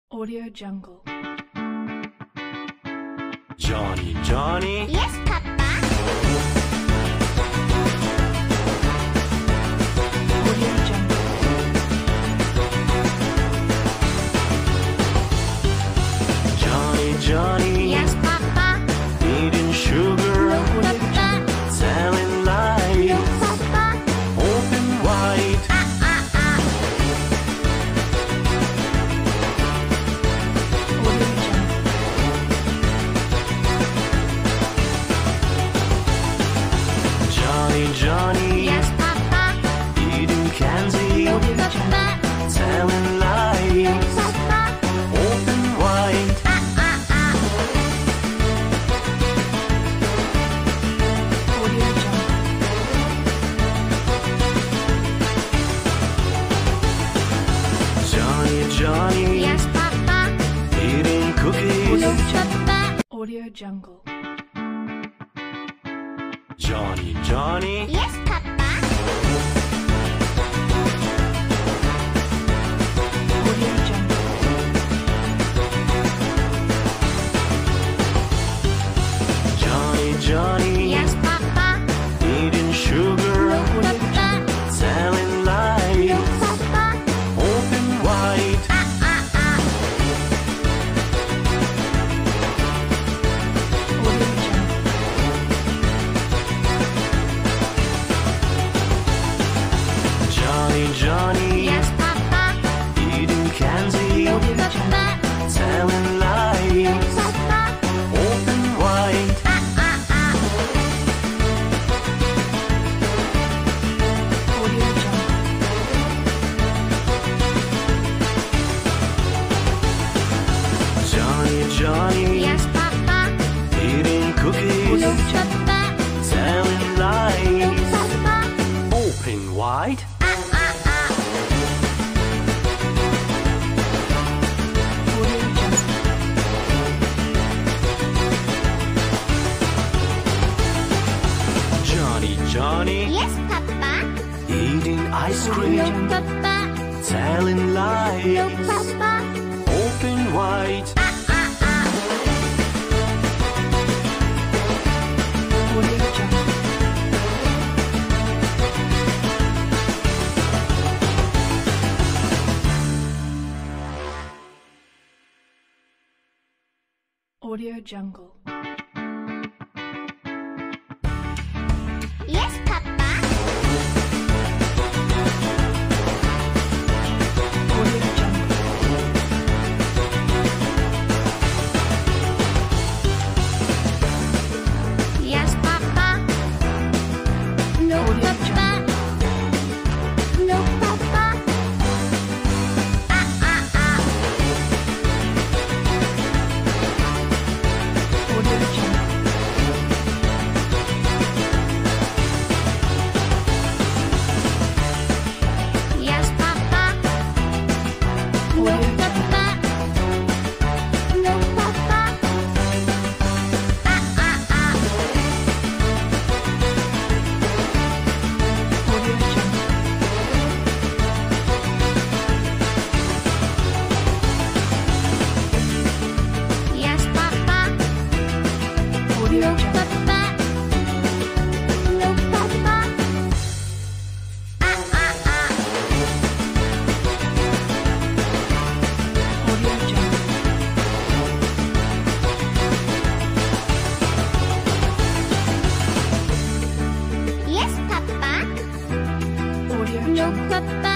Audio Jungle. Johnny, Johnny. Yes, Papa. Audio Jungle. Johnny, Johnny. Yes, Papa. Eating sugar, Papa. telling lies, Yes, Papa. open wide. Audio Jungle. Johnny, Johnny. Yes, Papa. Eating candy, Papa. telling lies, Yes, Papa. open wide. Audio Jungle. Johnny, Johnny. Yes, Papa. Eating cookies. Audio Jungle. Papa. Audio Jungle. Johnny, Johnny. Yes, Papa. Audio Jungle. Johnny, Johnny. Yes, Papa. Eating sugar, Papa. telling lies, Yes, Papa. open wide. Audio Jungle. Johnny, Johnny. Yes, Papa. Eating candy, Papa. telling lies, Yes, Papa. open wide. Audio Jungle. Johnny, Johnny. Yes, Papa. Eating cookies, Audio Jungle. Papa. telling Yes, lies, Papa. open wide. Audio Jungle. Johnny, Johnny. Yes, Papa. Eating ice cream, Papa. telling lies, Papa. open wide. Audio Jungle. Audio Jungle. Yes, Papa. Audio Jungle. Yes, Papa. No, Audio Papa. No, Papa. Audio Jungle. Yes, Papa. No, Audio Papa. No, Papa. Audio Jungle. Yes, Papa. Audio No, Jungle. Papa. No, Papa. Audio Jungle. Yes, Papa. Audio No, Jungle. Papa.